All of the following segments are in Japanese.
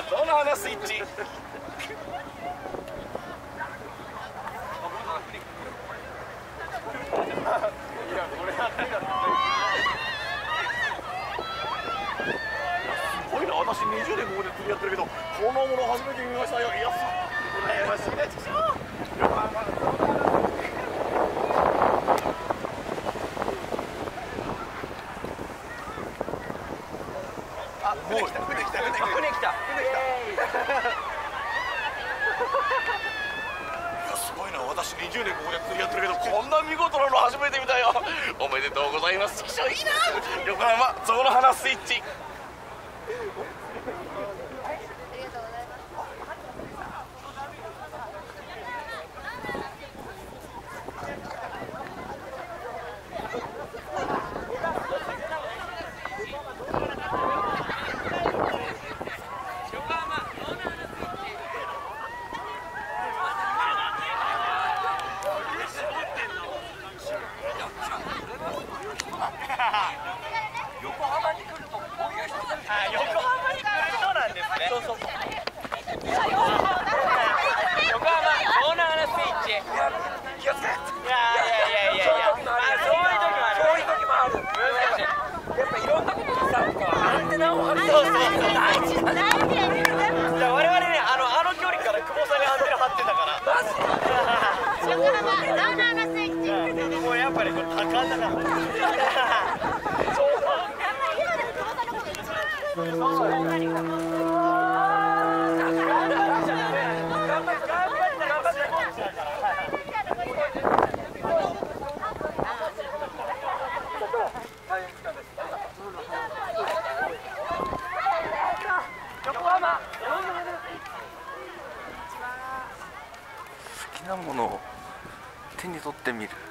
その花スイッチ。すごいな、私20年ここで釣りやってるけど、このもの初めて見ましたよ。いや、羨ましいね、ちくしょう。あ、船来た。すごいな、私20年ここで釣りやってるけど、こんな見事なの初めて見たよ。おめでとうございます。ちくしょう、いいな。横浜象の花スイッチ。 好きなものを手に取ってみる。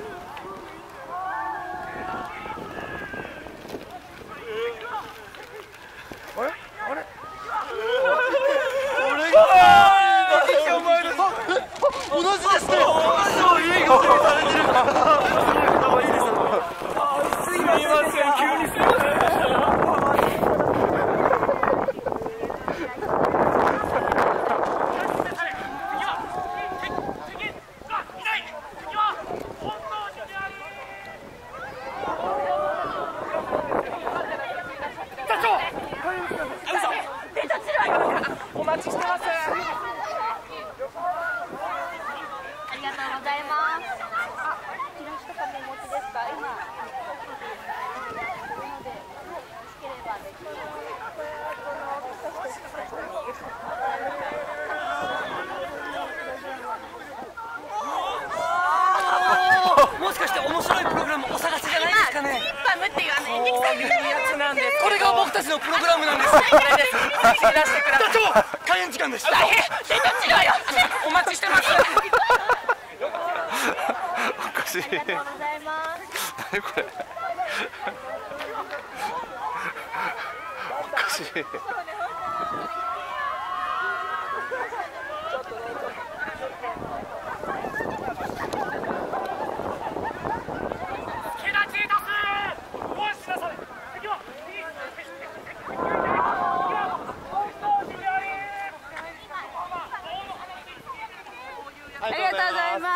あれあれ同じですね。いいことされてる。すいません、急にすいません。 お待ちしてます。 もしかして面白いプログラムお探しじゃないですかね。こういうやつなんです。これが僕たちのプログラムなんです。これです。出してください。開演時間です。大変。お待ちしてます。 おかしい。何これ。おかしい。 ありがとうございます。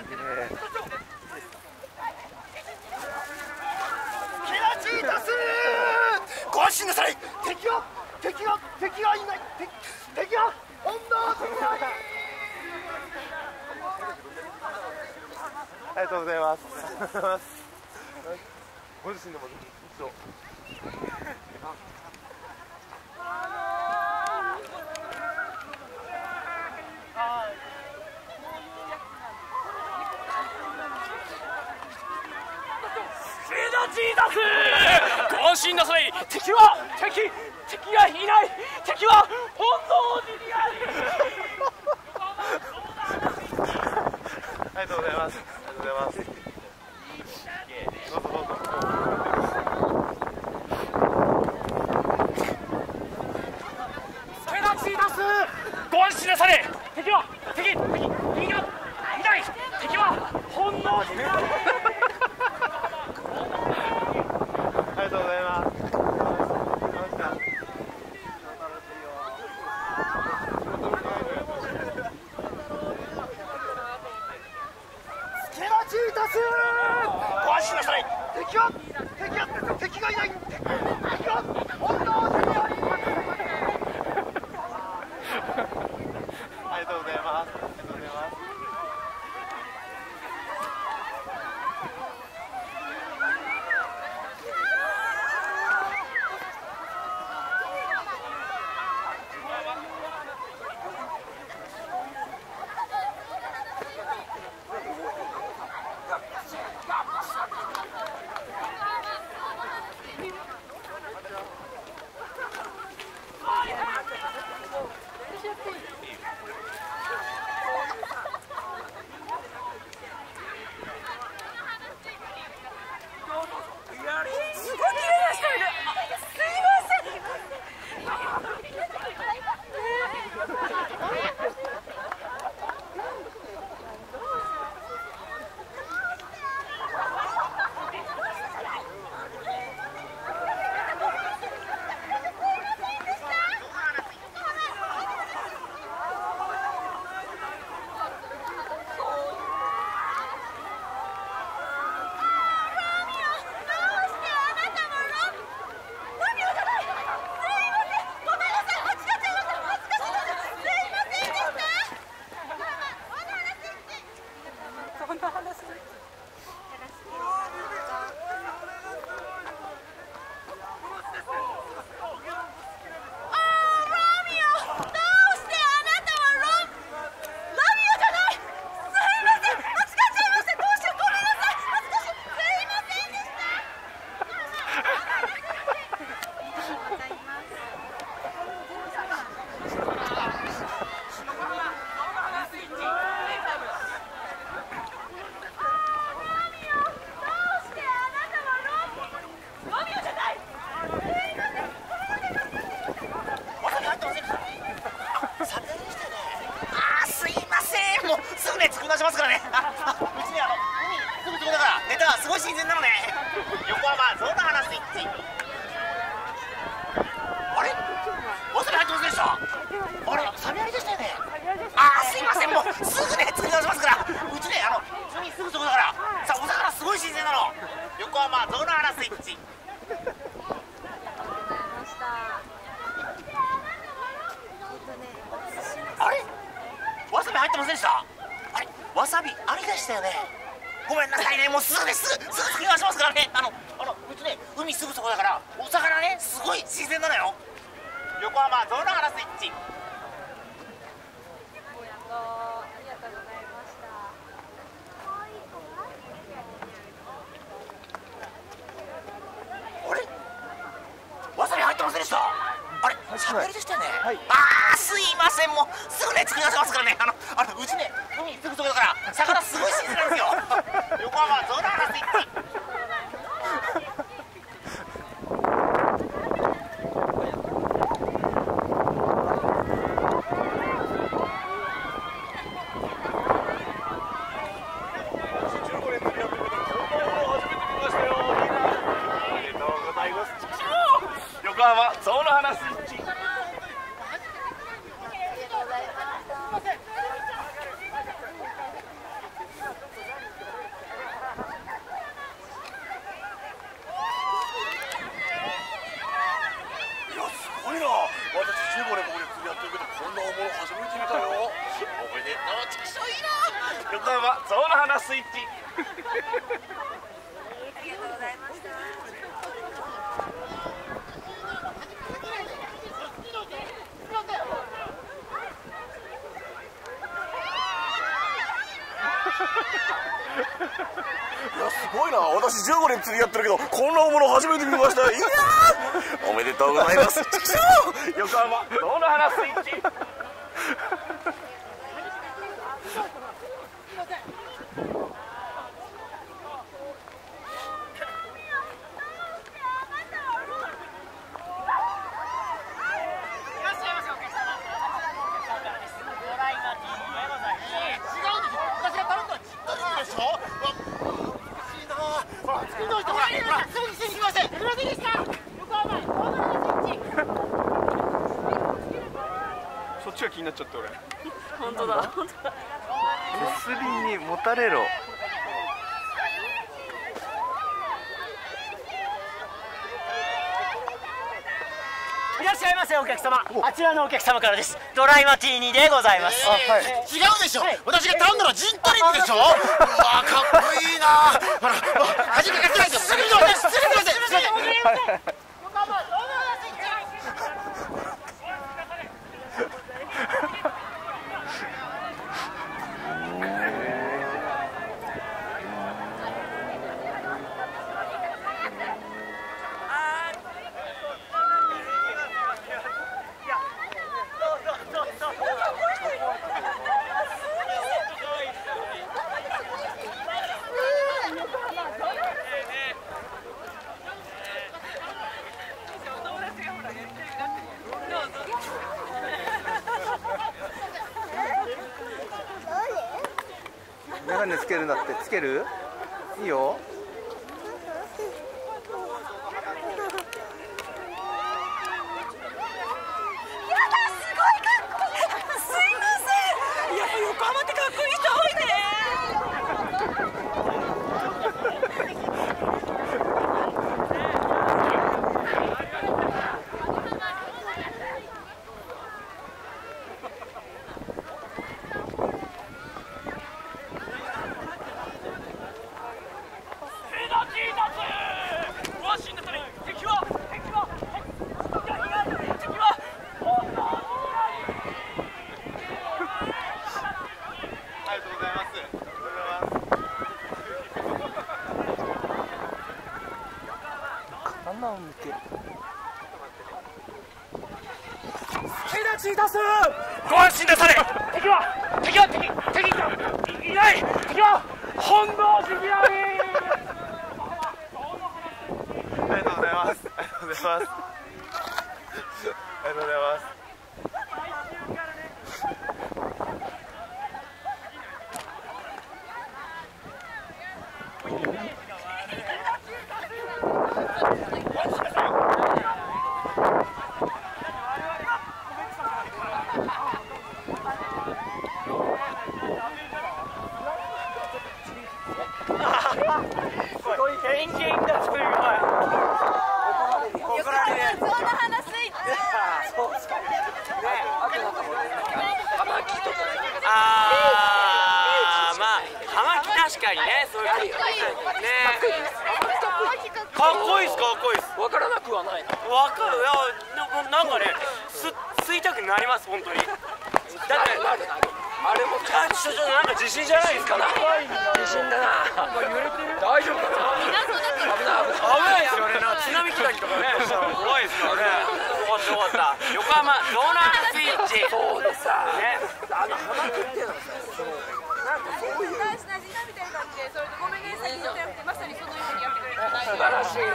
キラチータスー、ご安心なさい。敵はいない。敵は本能的な。 ありがとうございます。ご自身でも一応。 ご安心なさい。敵がいない。敵は本能寺にあり。 ありがとうございます。ありがとうございます。どうぞどうぞ。 スケナチータス、ご安心なされ。敵がいない。敵は本能寺にあり。 ありがとうございます。 ます。ありがとうございます。 しますからね。うちね、海すぐそこだからネタはすごい新鮮なのね。横浜ゾウの花スイッチ。あれわさび入ってませんでした。あれサビありでしたよね。すいません、もうすぐね作り直しますから。うちね海すぐそこだからさ、お魚すごい新鮮なの。横浜ゾウの花スイッチ。あれわさび入ってませんでした。あれわさびありでしたよね。ごめんなさいね、もうすぐですぐ作り直しますからね。うちね海すぐそこだからお魚ねすごい新鮮なのよ。横浜ゾウの花スイッチ。あれわさび入ってませんでした。あれしゃべりでしたよね。すいません、もうすぐね作り直しますからね。うちね海すぐそこだから魚すごい新鮮なんですよ。横浜ゾウの花スイッチ。横浜ゾウの花スイッチ。私15年ここで釣りやってるけどこんな大物初めて見たよ。おめでとう、ちくしょういいな。横浜ゾウの花スイッチ。ありがとうございました。いやすごいな、私15年釣りやってるけどこんな大物初めて見ました。いやーおめでとうございます。横浜ゾウの花スイッチ。 そっちが気になっちゃって俺。 本当だ本当だ。 手すりにもたれろ。 いらっしゃい。 いますよお客様。あちらのお客様からです。ドライマティーニでございます。 違うでしょ。私が頼んだのはジントニックでしょ。うわかっこいいな。ほら初めからないですよ。すぐにお出しすみません。すみません。 メガネつけるんだって。つける？いいよ。 ご安心なされ。敵いない。敵は本能寺にあり。 ありがとうございます。ありがとうございます。ありがとうございます。 確かにね、そういうね。かっこいいっす、かっこいいっす。わからなくはないな。わかる。いや、なんかね、吸いたくなります、本当に。だって、あれもちょっとなんか自信じゃないですか。自信だな。大丈夫かな。危ないですよね。津波来たりとかね、怖いですからね。よかった。横浜ドーナツビーチ。そうでさ。ね。葉巻っていうのがさ。なんかそういう大事なみたいな感じで、それでごめんね、先言ってなくて、まさにそのようにやってくれる。素晴らしい。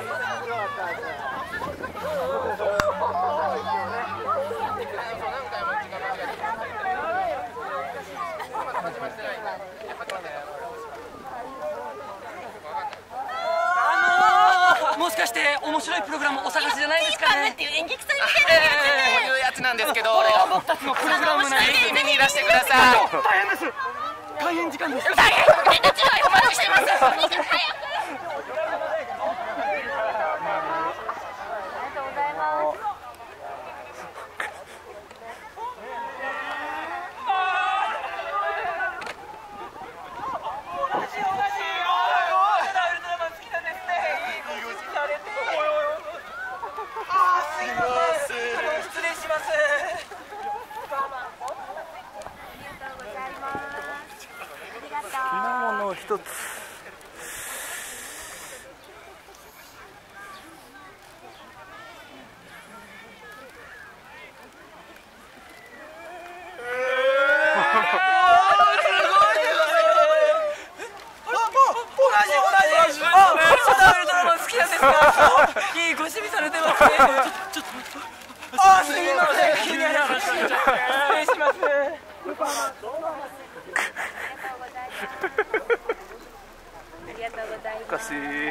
もしかして面白いプログラムお探しじゃないですかね。っていう演劇祭みたいなこういうやつなんですけど、これが僕たちのプログラムなんで、ぜひ見にいらしてください。大変です。開演時間です。大変。俺たちはお待ちしてます。早く。ありがとうございます。 一つ。 いいご趣味されてますね。ちょっと。あ、すみません。気になりました。失礼します。 おかしい。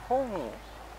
本を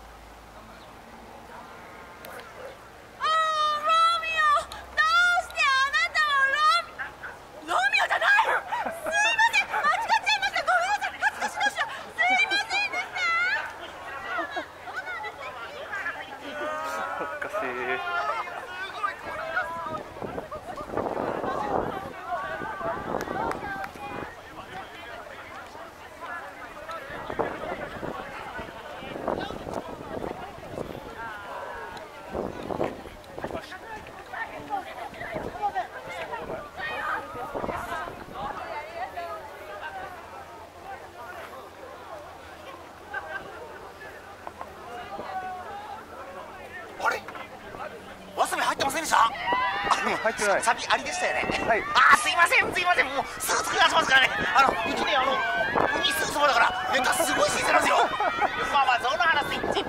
わさび入ってませんでした？ 入ってない。 サビありでしたよね。 はい。 すいません、もうすぐ作り出しますからね。うちね、海すぐそばだからネタすごい新鮮なんですよ。まあその話スイッチ。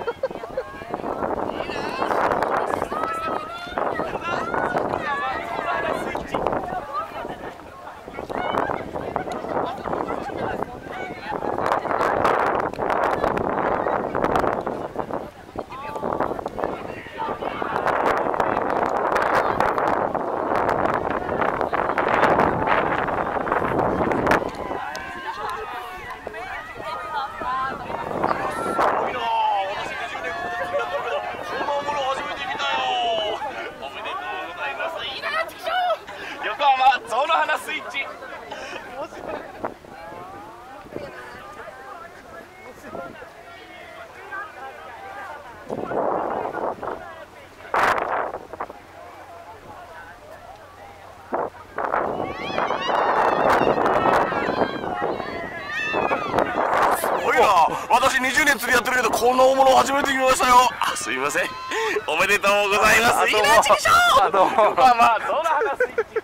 私20年釣りやってるけどこんな大物初めて見ましたよ。すいません、おめでとうございます。いいなちきしょう。どうも。その話スイッチ。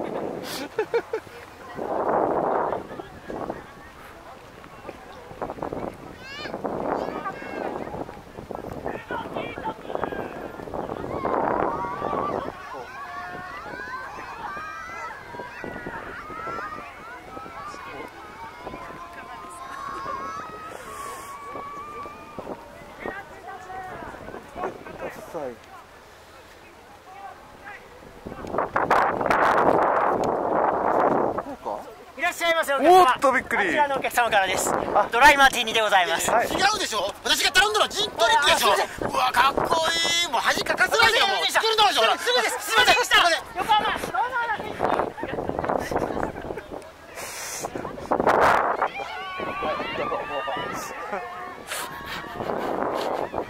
いらっしゃいませお客お様。 っとびっくり。 あちらのお客様からです。ドライマーティーニでございます。 はい。 違うでしょ。私が頼んだのはジントニックでしょ。うわかっこいい。もう恥かかせないでよ。もう作るのでしょ。すぐです。すいませんでした。横浜どうぞ話。